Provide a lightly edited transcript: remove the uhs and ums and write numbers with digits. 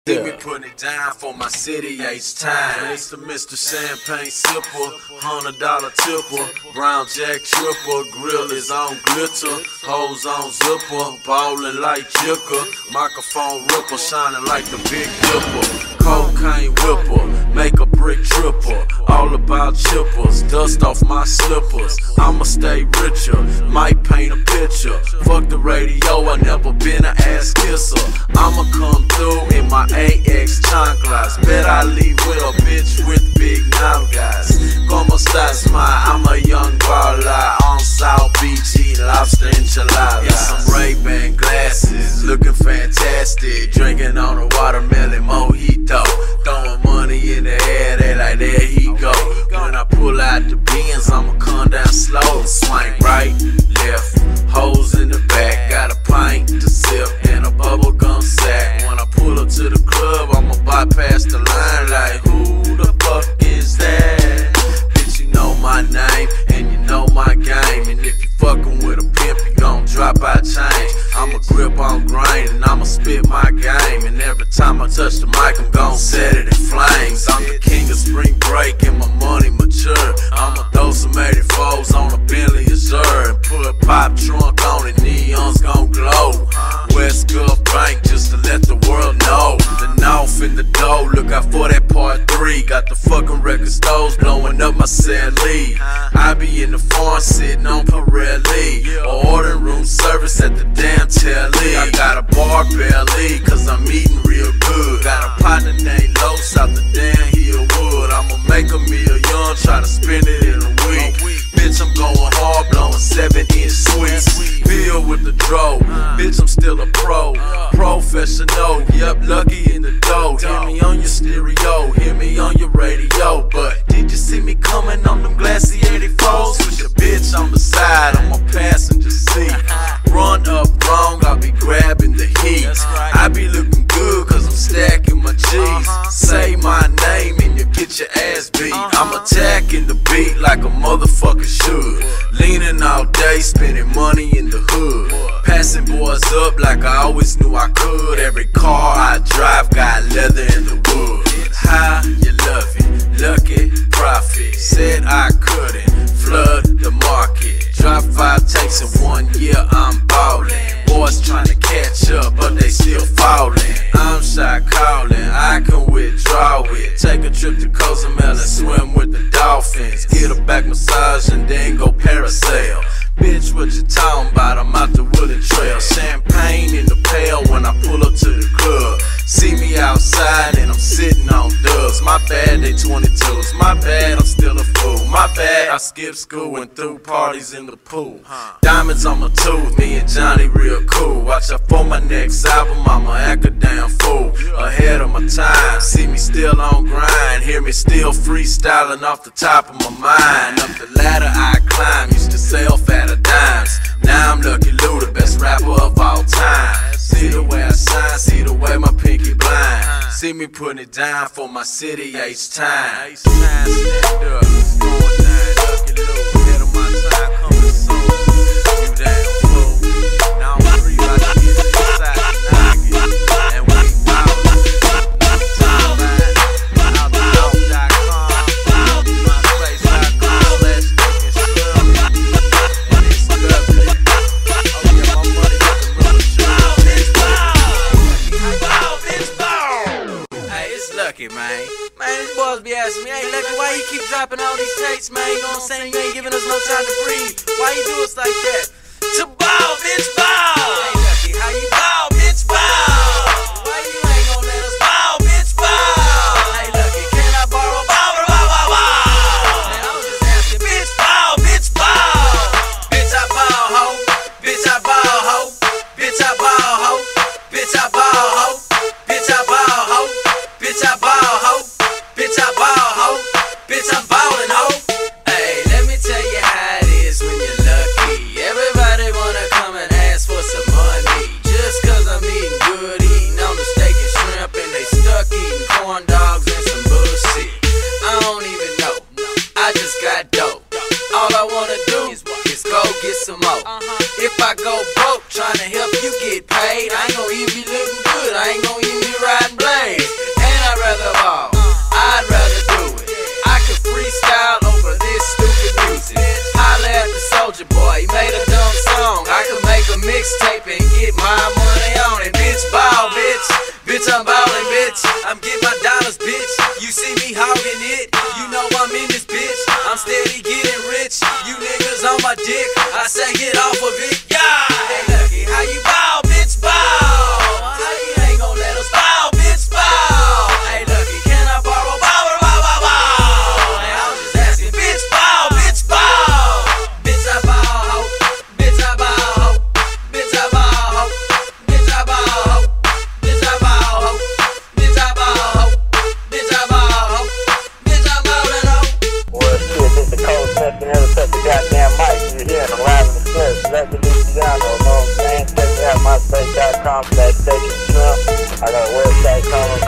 See me putting it down for my city each time. It's the Mr. Champagne Sipper, $100 tipper, Brown Jack Tripper, grill is on glitter, hoes on zipper, ballin' like Jicker, microphone ripper, shining like the Big Dipper, cocaine whipper, make a brick tripper, all about chippers, dust off my slippers. I'ma stay richer, might paint a picture. Fuck the radio, I never been an ass kisser. I'ma come through in my AX chanclas. Bet I leave with a bitch with big nalgas. Como estás, ma? I'm a young baller on South Beach eating lobster enchiladas. In some Ray-Ban glasses, looking fantastic. Drinking on a watermelon mojito. Throwing money in the air, they like, there he go. When I pull out the Benz, I'ma come down slow and swing right, left, hoes in the back. Got a pint to sip and a bubble gum sack. When I pull up to the club, I'ma bypass the line like, who the fuck is that? Bitch, you know my name and you know my game. And if you fucking with a pimp, you gon' drop out change. I'ma grip on grain and I'ma spit my game. And every time I touch the mic, I'm gon' set it in flames. I'm the king of spring break and my money mature. I'ma throw some 84s on a Bentley Azure and put pop trunk on it, neons gon' glow. West Gulf Bank just to let the world know. The North in the dough, look out for that part 3. Got the fucking record stores blowing up my cell lead. I be in the farm sitting on Pirelli, or ordering room service at the damn telly. I got a bar belly cause I'm eating real good. Got a partner named Los out the damn Hillwood. I'ma make $1 million, try to spend it in a week. Bitch, I'm going hard, blowing 7-inch sweets. Bill with the dro, bitch, I'm still a pro. Professional, yep, lucky in the dough. Hear me on your stereo, hear me on your radio. But did you see me coming on them glassy 84s? With your bitch on the side, on my passenger seat. Run up wrong, I'll be grabbing the heat. I be looking good cause I'm stacking my G's. Say my name and you get your ass beat. I'm attacking the beat like a motherfucker should. Leaning all day, spending money in the hood. Passing boys up like I always knew I could. Every car I drive got leather in the wood. High, you love it, lucky, profit. Said I couldn't flood the market. Drop 5 takes in 1 year, I'm ballin'. Boys trying to catch up, but they still fallin'. I'm shot callin', I can withdraw it. Take a trip to Cozumel and swim with the dolphins. Get a back massage and then go parasail. Bitch, what you talking about? I'm out the Wooded Trail. Champagne in the pail when I pull up to the club. See me outside and I'm sitting on dubs. My bad, they 22s. My bad, I'm still a fool. My bad, I skipped school and threw parties in the pool. Diamonds on my tooth, me and Johnny real cool. Watch out for my next album, I'ma act a damn fool. Ahead of my time, see me still on grind. Hear me still freestyling off the top of my mind. Up the ladder I climb, used to sell fat of dimes. Now I'm Lucky Lou, the best rapper of all time. See the way I shine, see the way my pinky blind. See me putting it down for my city each time. Stand up, going down, Lucky Lou, ahead of my time, coming soon. You damn fool. Now I'm free, about to get inside the nugget. And we ballin'. Time line, outtheloaf.com, myspace.com/looking and it's lovely. Oh yeah, my money got the real Lucky, man. Man, these boys be asking me, hey, Lucky, why you keep dropping all these tapes, man? You know what I'm saying? You ain't giving us no time to breathe. Why you do us like that? To ball, bitch, ball! Hey, Lucky, how you ball, bitch, ball? Why you ain't gon' let us ball, bitch, ball? Hey, Lucky, can I borrow ball, ball, ball, ball? Man, I was just asking, bitch, ball, bitch, ball! Bitch, I ball, ho. Bitch, I ball, ho. Bitch, I ball, ho. Bitch, I ball, ho. Bitch, I ball, ho. Bitch, I ball, ho. Bitch, I ball, ho. Bitch, I'm ballin', ho. Hey, let me tell you how it is when you're lucky. Everybody Stack home.